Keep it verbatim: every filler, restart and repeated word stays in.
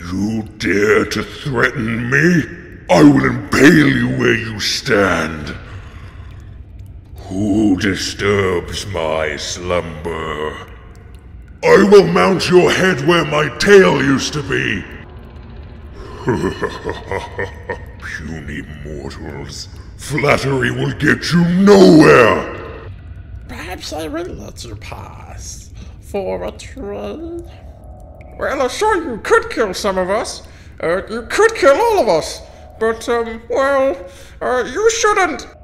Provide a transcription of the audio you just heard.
You dare to threaten me? I will impale you where you stand. Who disturbs my slumber? I will mount your head where my tail used to be. Puny mortals. Flattery will get you nowhere. Perhaps I will let you pass for a trade. Well, uh, sure, you could kill some of us. Uh, you could kill all of us. But, um, well, uh, you shouldn't.